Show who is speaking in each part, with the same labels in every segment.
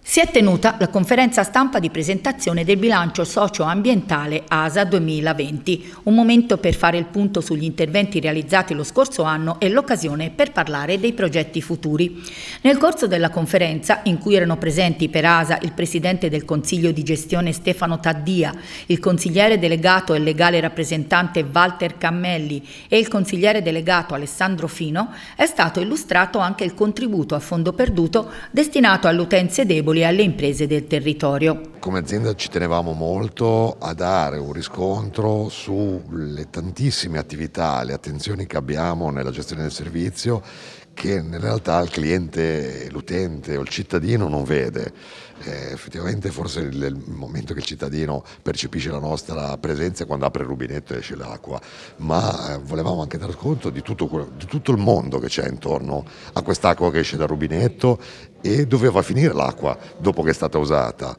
Speaker 1: Si è tenuta la conferenza stampa di presentazione del bilancio socio-ambientale ASA 2020, un momento per fare il punto sugli interventi realizzati lo scorso anno e l'occasione per parlare dei progetti futuri. Nel corso della conferenza, in cui erano presenti per ASA il Presidente del Consiglio di Gestione Stefano Taddia, il consigliere delegato e legale rappresentante Walter Cammelli e il consigliere delegato Alessandro Fino, è stato illustrato anche il contributo a fondo perduto destinato alle utenze deboli e alle imprese del territorio.
Speaker 2: Come azienda ci tenevamo molto a dare un riscontro sulle tantissime attività, le attenzioni che abbiamo nella gestione del servizio che in realtà il cliente, l'utente o il cittadino non vede. Effettivamente forse il momento che il cittadino percepisce la nostra presenza è quando apre il rubinetto e esce l'acqua, ma volevamo anche dar conto di tutto il mondo che c'è intorno a quest'acqua che esce dal rubinetto e dove va a finire l'acqua dopo che è stata usata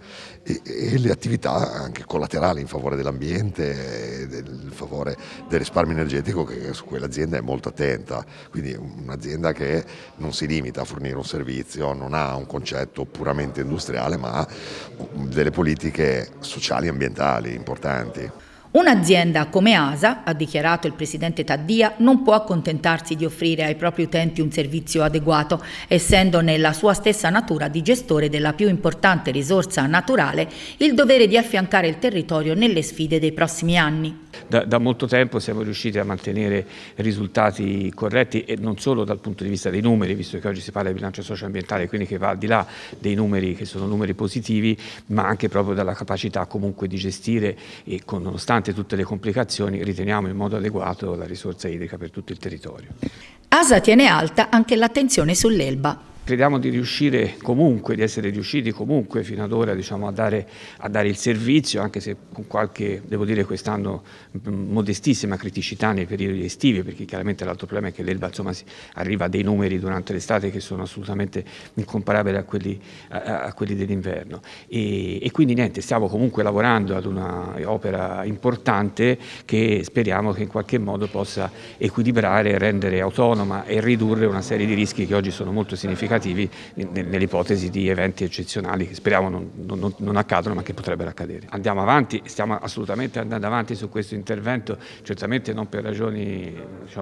Speaker 2: e le attività anche collaterali in favore dell'ambiente, in favore del risparmio energetico su cui l'azienda è molto attenta, quindi un'azienda che non si limita a fornire un servizio, non ha un concetto puramente industriale ma ha delle politiche sociali e ambientali importanti.
Speaker 1: Un'azienda come ASA, ha dichiarato il Presidente Taddia, non può accontentarsi di offrire ai propri utenti un servizio adeguato, essendo nella sua stessa natura di gestore della più importante risorsa naturale il dovere di affiancare il territorio nelle sfide dei prossimi anni.
Speaker 3: Da molto tempo siamo riusciti a mantenere risultati corretti e non solo dal punto di vista dei numeri, visto che oggi si parla di bilancio socio-ambientale, quindi che va al di là dei numeri che sono numeri positivi, ma anche proprio dalla capacità comunque di gestire e nonostante tutte le complicazioni riteniamo in modo adeguato la risorsa idrica per tutto il territorio.
Speaker 1: ASA tiene alta anche l'attenzione sull'Elba.
Speaker 3: Crediamo di riuscire comunque, di essere riusciti comunque fino ad ora a dare il servizio, anche se con qualche, devo dire quest'anno, modestissima criticità nei periodi estivi, perché chiaramente l'altro problema è che l'Elba arriva a dei numeri durante l'estate che sono assolutamente incomparabili a quelli dell'inverno. E quindi niente, stiamo comunque lavorando ad una opera importante che speriamo che in qualche modo possa equilibrare, rendere autonoma e ridurre una serie di rischi che oggi sono molto significativi nell'ipotesi di eventi eccezionali che speriamo non accadono ma che potrebbero accadere. Andiamo avanti, stiamo assolutamente andando avanti su questo intervento, certamente non per ragioni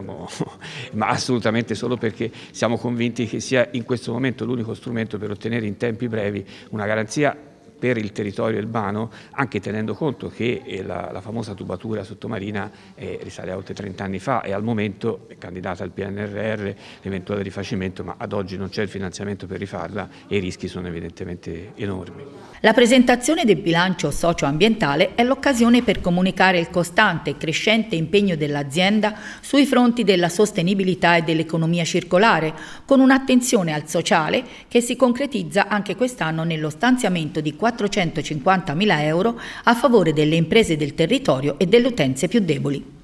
Speaker 3: ma assolutamente solo perché siamo convinti che sia in questo momento l'unico strumento per ottenere in tempi brevi una garanzia per il territorio elbano, anche tenendo conto che la famosa tubatura sottomarina risale a oltre 30 anni fa e al momento è candidata al PNRR, l'eventuale rifacimento, ma ad oggi non c'è il finanziamento per rifarla e i rischi sono evidentemente enormi.
Speaker 1: La presentazione del bilancio socio-ambientale è l'occasione per comunicare il costante e crescente impegno dell'azienda sui fronti della sostenibilità e dell'economia circolare, con un'attenzione al sociale che si concretizza anche quest'anno nello stanziamento di 450.000 euro a favore delle imprese del territorio e delle utenze più deboli.